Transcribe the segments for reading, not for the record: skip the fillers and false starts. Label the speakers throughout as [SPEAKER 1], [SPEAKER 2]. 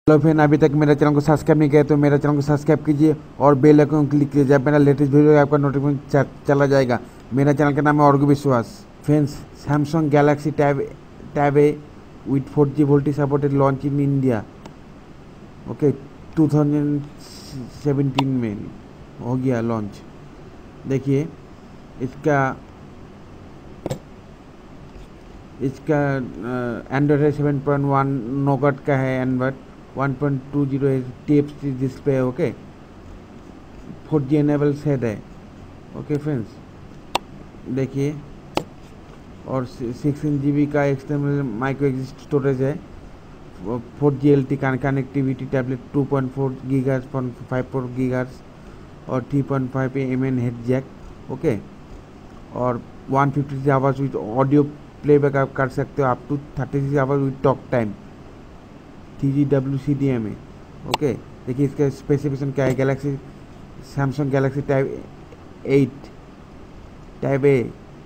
[SPEAKER 1] Hello friend, अभी तक मेरे चैनल को सब्सक्राइब नहीं किया तो मेरे चैनल को सब्सक्राइब कीजिए और बेल आइकन क्लिक कीजिए। जब मेरा लेटेस्ट वीडियो आपका नोटिफिकेशन चला जाएगा। मेरा चैनल का नाम है Argho Biswas. Friends, Samsung Galaxy Tab A with 4G VoLTE supported launch in India. Okay, 2017 में हो गया लॉन्च। देखिए इसका एंड्रॉयड है 7.1 नोगट का है। एंड्रॉयड 1.20 है, TFT डिस्प्ले है। ओके, 4G एनेबल सेट है। ओके फ्रेंड्स, देखिए, और 16 GB का एक्सटर्नल माइक्रो एसडी स्टोरेज है। 4G LTE connectivity, tablet 2.4 GHz 5.4 GHz और 3.5 mm हेड जैक। ओके, और 153 आवर्स विथ ऑडियो प्लेबैक आप कर सकते हो, up to 36 hours with talk time. 3G WCDM है। ओके, देखिए इसका स्पेसिफिकेशन क्या है। Samsung Galaxy Tab A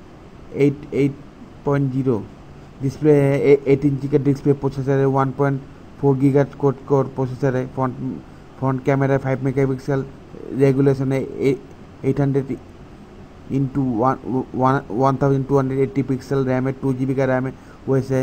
[SPEAKER 1] 8.0 display है। 8 इंची का डिस्प्ले, प्रोसेसर है 1.4 GHz कोर प्रोसेसर है। फ्रंट कैमरा 5 मेगापिक्सल, रेगुलेशन है 800 इंटू 1280 पिक्सल, रैम है 2 GB का रैम है। वैसे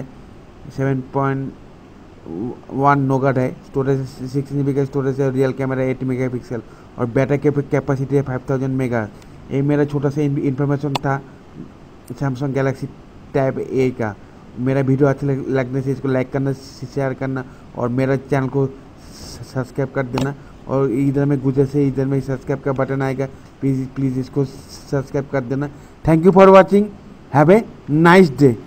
[SPEAKER 1] 7.1 नोगट है। स्टोरेज 6 GB का स्टोरेज है। रियल कैमरा 8 मेगापिक्सल और बैटरी कैपेसिटी है 5000 मेगा। ये मेरा छोटा सा इन्फॉर्मेशन था सैमसंग गैलेक्सी टैब ए का। मेरा वीडियो अच्छा लगने से इसको लाइक करना, शेयर करना और मेरा चैनल को सब्सक्राइब कर देना। और इधर में गुजर से इधर में सब्सक्राइब का बटन आएगा, प्लीज़ इसको सब्सक्राइब कर देना। Thank you for watching, have a nice day.